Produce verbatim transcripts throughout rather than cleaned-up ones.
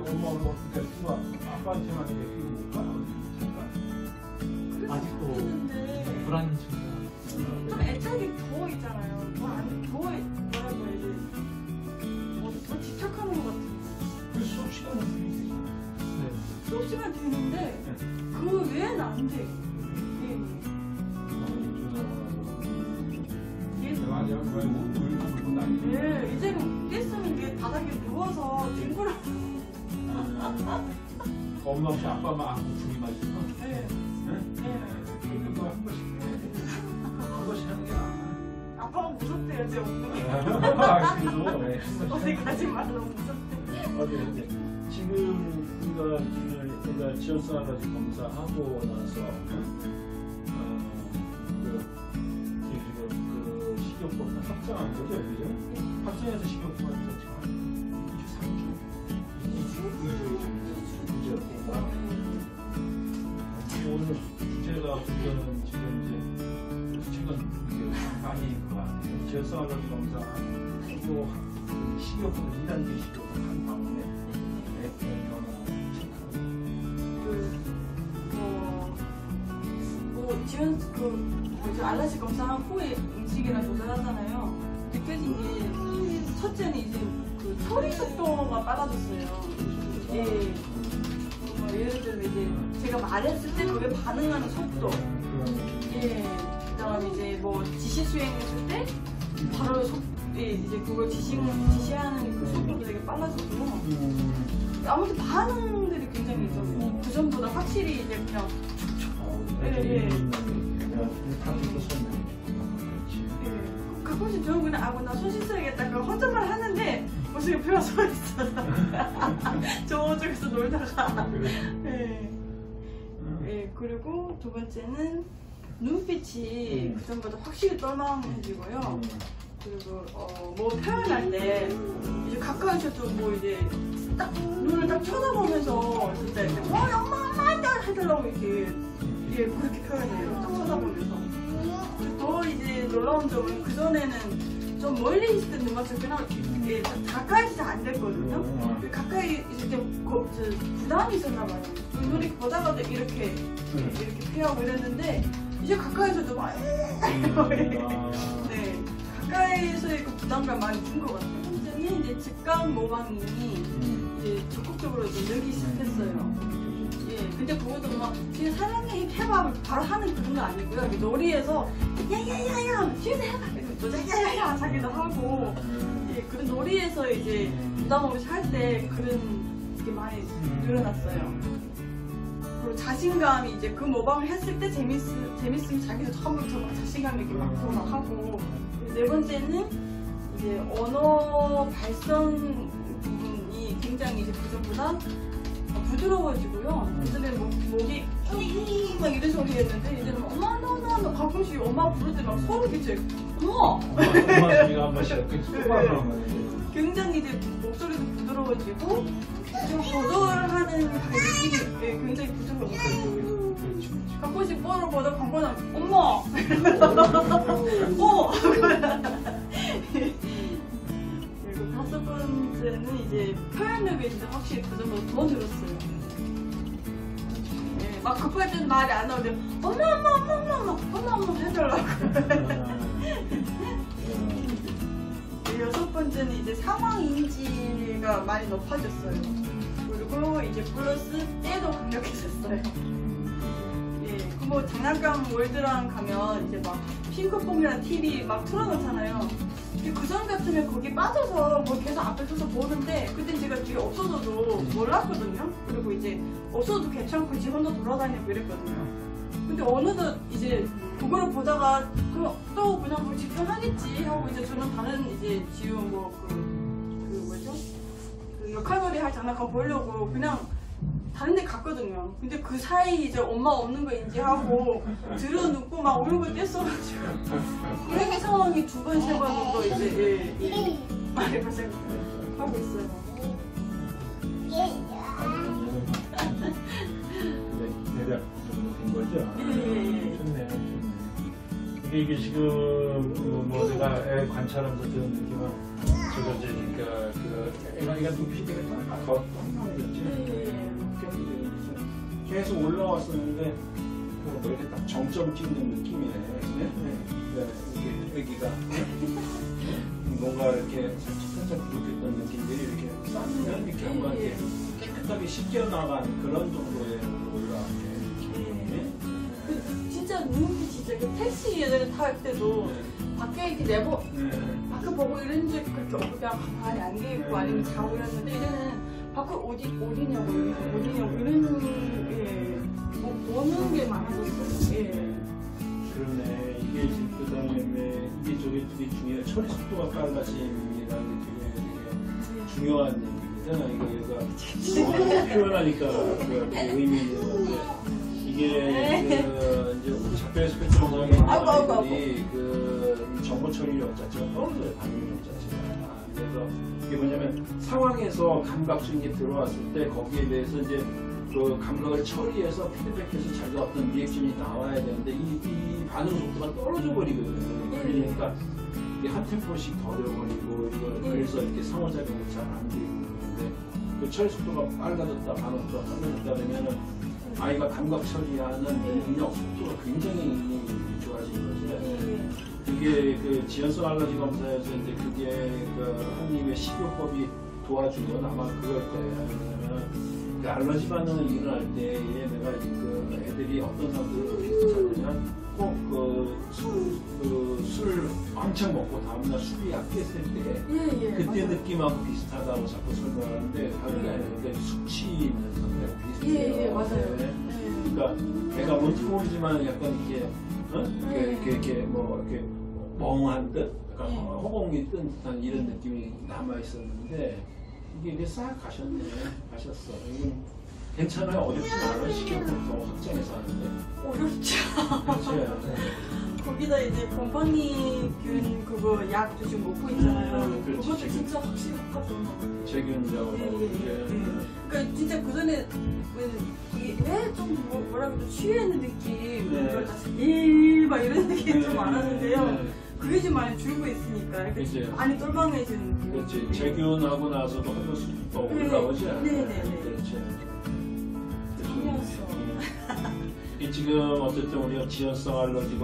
엄마 엄마 그러니까 아빠한테만 이렇게 못 가. 아직도 불안한 친구가 좀 애착이 더 있잖아요. 뭐안 더 뭐라고 해야 돼? 뭐더 집착하는 것 같은. 그 수업 시간은 되지. 네. 수업 시간 되는데 네. 그 외에는 안 돼. 예. 아니야, 그걸 울고 울고 난리. 예, 이제는 깼으면 이게 바닥에 누워서 뒹굴어. 엄마 없이 아빠만 안고 둘이만 있어. 예. 네? 그거 한 번씩 해. 한 번씩 하는 게 나아. 아빠가 무섭대요, 제 없는 게. 아, 그래도 네, 한 번씩 어디 가지 마, 너무 무섭대. 어디 이제 지금 우리가 지금 우리가 지역사회까지 검사하고 나서 어, 그 지금 그 식용법 확정한 거죠, 그죠? 확정해서 식용법 확정. 이주삼 주, 이주, 이주, 오늘 주제가 우리는 지금 이제 최근 많이 그 같아요. 지역사회까지 검사하고 식용법 이 단계 식용법 한 다음에 뭐 지원 그 뭐지 알러지 검사한 후에 음식이나 조절하잖아요. 느껴진 게 첫째는 이제 그 처리 속도가 빨라졌어요. 예. 뭐 예를 들면 이제 제가 말했을 때 그게 반응하는 속도. 예. 그다음 이제 뭐 지시 수행했을 때 바로 속 예, 이제 그걸 지시 지시하는 그 속도도 되게 빨라졌고. 아무튼 반응들이 굉장히 좀 그 전보다 확실히 이제 그냥 예, 예. 가끔씩 저는 그냥 아고 나 손 씻어야겠다 그 혼잣말 하는데 무슨 옆에 서 있어. 저쪽에서 놀다가 예. 예, 그리고 두 번째는 눈빛이 그 전보다 확실히 똘망해지고요. 그리고 어, 뭐 표현할 때 이제 가까이서도 뭐 이제 딱 눈을 딱 쳐다보면서 진짜 이제 어 엄마 엄마 해달라고 이렇게 예 그렇게 표현해요. 딱 쳐다보면서. 그리고 또 이제 놀라운 점은 그 전에는 좀 멀리 있을 때 눈맞춤 그냥 예 가까이 잘 안 됐거든요. 가까이 있을 때 거, 저, 부담이 있었나 봐요. 눈이 보다가도 이렇게 이렇게 피하고 이랬는데 이제 가까이서도 막 네. 가까이서의 그 부담감 많이 준 것 같아요. 현재는 이제 즉각 모방이 이제 적극적으로 이제 늘기 시작했어요. 예, 근데 그것도 막 그냥 사랑해 해봐 바로 하는 그런 거 아니고요. 놀이에서 야야야야 뒤에서 해봐 이러면서 야야야야 자기도 하고 예, 그런 놀이에서 이제 부담 없이 할 때 그런 게 많이 늘어났어요. 그리고 자신감이 이제 그 모방을 했을 때 재밌 재밌으면 자기도 처음부터 막 자신감 있게 막 그거 막 하고. 네 번째는 이제 언어 발성 부분이 굉장히 이제 그전보다 부드러워지고요. 예전에는 목, 목이 으이 막 이런 소리 했는데 이제는 엄마 엄마 엄마 가끔씩 엄마 부를 때 막 소름 끼쳐요. 엄마! 엄마 소리가 한 번씩 이렇게 쏘아나오는 굉장히 이제 목소리도 부드러워지고 좀 조절하는 그 느낌이 예, 굉장히 부드러워요. 가끔씩 뽀를 보다 광고는 엄마! 어! 그리고 다섯 번째는 이제 표현력이 진짜 확실히 그전보다 더 늘었어요. 예, 막 급할 때는 말이 안 나오는데 엄마 엄마 엄마 엄마 엄마 엄마 해달라고. 여섯 번째는 이제 상황 인지가 많이 높아졌어요. 그리고 이제 플러스 때도 강력해졌어요. 예, 그 뭐 장난감 월드랑 가면 이제 막 핑크퐁이랑 티비 막 틀어놓잖아요. 그전 같으면 거기 빠져서 뭐 계속 앞에 서서 보는데 그땐 제가 뒤에 없어져도 몰랐거든요. 그리고 이제 없어도 괜찮고 지 혼자 돌아다니고 이랬거든요. 근데 어느덧 이제 그거를 보다가 그럼 또 그냥 뭐 집중하겠지 하고 이제 저는 다른 이제 지우 뭐그 그 뭐죠? 그 역할놀이 할 장난감 보려고 그냥 다른 데 갔거든요. 근데 그 사이 이제 엄마 없는 거 인지하고 들어눕고 막 울고 뗐어가지고 그런 상황이 두 번, 세 번 정도 이제 예, 예, 많이 발생하고 있어요. 대략 된 거죠? 예, 예, 예. 좋네요, 좋네요. 이게, 이게 지금 뭐, 뭐 내가 애 관찰하면서 드는 느낌은 저거 이제 그러니까 그 애가 다리가 눈빛이 되게 딱 더 똥망이었지. 네. 계속 올라왔었는데 뭐 이렇게 딱 정점 찍는 느낌이네. 네? 네. 이게 애기가 뭔가 이렇게 살짝 살짝 부족했던 느낌들이 이렇게 쌓이면 이렇게 한번 이렇게 깨끗하게 씻겨나간 그런 정도의 올라왔네. 네. 그 진짜 눈이 진짜 그 택시 예전에 탈 때도 밖에 이렇게 내보 네. 밖을 보고 이런 적 그렇게 없고 그냥 가만히 앉아 있고 아니면 자고 이랬는데 이제는 밖을 어디 어디냐고 어디냐고 이런 예, 뭐 보는 게 많아졌어요. 예. 그러네. 이게 그 다음에 이게 저게 되게 중요해. 처리 속도가 빨라짐이라는 게 되게 중요한 얘기잖아. 이거 얘가 표현하니까 그 의미 있는 건데 이게 그 이제 우리 작별에서 표현하는 사람들이 그 정보 처리력 자체가 떨어져요. 반응력 자체가. 그래서 이게 뭐냐면 상황에서 감각적인 게 들어왔을 때 거기에 대해서 이제 그 감각을 처리해서 피드백해서 자기가 어떤 리액션이 나와야 되는데 이, 이 반응 속도가 떨어져 버리거든요. 그러니까 이게 한 템포씩 더 돼버리고 이거 그래서 이렇게 상호작용이 잘 안 되고 그러는데 그 처리 속도가 빨라졌다, 반응 속도가 빨라졌다 그러면은 아이가 감각 처리하는 능력 속도가 굉장히 좋아진 거죠. 그게 그 지연성 알러지 검사에서 이제 그게 그 한림의 식이요법이 도와준 건 아마 그걸 거예요. 왜냐면 그 알러지 반응이 일어날 때에 내가 그 애들이 어떤 사람들을 찾느냐 꼭그 술, 그 술을 왕창 먹고 다음날 술이 약했을 때 예, 예, 그때 맞아요. 느낌하고 비슷하다고 자꾸 설명하는데 다른 게 아니라 그러니까 숙취 있는 상태하고 비슷해요. 예, 예, 맞아요. 네. 네. 그러니까 애가 뭔지 모르지만 약간 이렇게 어? 이렇게, 이렇게, 이렇게 뭐 이렇게 멍한 듯, 약간 네. 허공이 뜬 듯한 이런 느낌이 남아 있었는데 이게 이제 싹 가셨네, 가셨어. 이건 괜찮아요. 어렵지 않아요. 식욕을 더 확장해서 하는데. 어렵죠. 그렇지. 거기다 이제 곰팡이균 그거 약 요즘 먹고 있잖아요. 음, 그렇지. 그것도 진짜 확실히 효과거든요. 제균자고 예, 나오고 예, 이제. 예. 그러니까 진짜 그 전에 왜좀 뭐라 그러죠 취했는 느낌, 네. 일막 이런 느낌이 좀 네, 많았는데요. 네. 그게 좀 많이 줄고 있으니까 이렇게 이제. 많이 똘망해지는 느낌. 그렇지. 제균하고 나서도 흡연수도 더 네. 올라오지 않아요? 네, 네, 네. 그렇지. 신경 써. 이 지금 어쨌든 우리가 지연성 알러지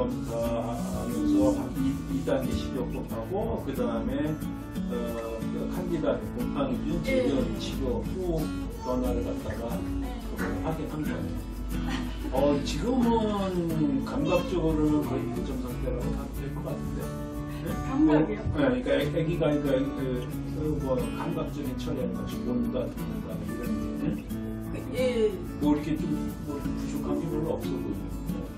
검사하면서 이 단계 식이요법하고 그 다음에 어, 그 칸디다 곰팡이균 제균 치료 후 변화를 갖다가 하긴 한 거예요. 어, 지금은 감각적으로는 거의 일 점 상태라고 하면 될 것 같은데. 네? 감각이요? 뭐, 네, 그러니까 애- 애기가 그러니까 그, 그 뭐 감각적인 처리하는 것이 본다, 듣는다 이런 게. 예. 뭐 이렇게 좀 뭐 부족한 게 별로 없어 보여요.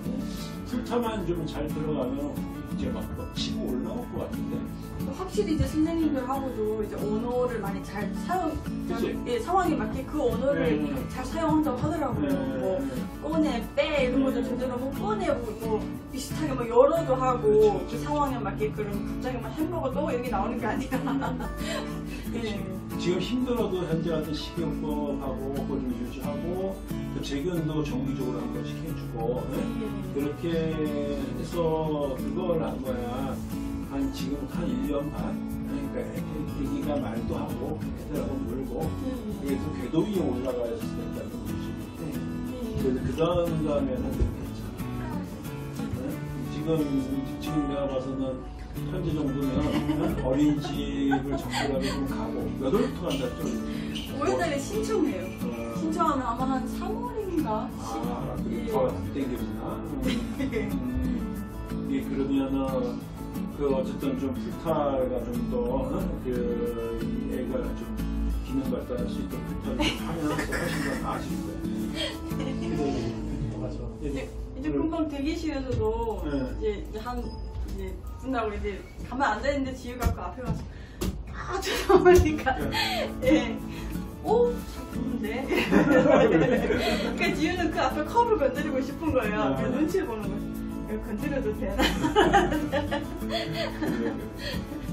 풀타만 좀 잘 들어가면 이제 막, 막 치고 올라올 것 같은데. 확실히 이제 선생님들하고도 이제 언어를 많이 잘 사용, 그치? 예, 상황에 맞게 그 언어를 네. 잘 사용한다고 하더라고요. 뭐 꺼내, 빼 이런 것도 제대로 뭐 꺼내고 뭐 비슷하게 뭐 열어도 하고 그렇지, 그 그렇지. 상황에 맞게 그럼 갑자기 막 햄버거 또 이렇게 나오는 게 아니라. 예. 지금 힘들어도 현재 같은 식이요법하고 그걸 좀 유지하고 그 재균도 정기적으로 한 번씩 해주고 네? 그렇게 해서 그걸 한 거야. 한 지금 한 일 년 반. 그러니까 애기가 말도 하고 애들하고 놀고 이게 또 궤도 위에 올라가야 된다는 거지. 그래서 그 다음 다음에는 괜찮아. 네? 지금 지금 내가 봐서는 현재 정도면 어린이집을 적절하게 좀 가고 몇 월부터 간다 좀. 오월달에 신청해요. 어, 신청하면 아마 한 삼월인가? 아, 예. 더 땡겨지나? 음, 이게 그러면은 그 어쨌든 좀 풀타가 좀 더 그 애가 좀 기능 발달할 수 있도록 풀타를 좀 하면 훨씬 더 나아질 거예요. 그래, 맞아. 이제, 이제 금방 대기실에서도 네. 이제 한 이제 끝나고 이제 가만 앉아 있는데 지우가 그 앞에 와서 아 죄송하니까 예. 오, 잘 보는데. 그러니까 지우는 그 앞에 컵을 건드리고 싶은 거예요. 그 눈치를 보는 거예요. 이거 건드려도 되나? 그래, 그래.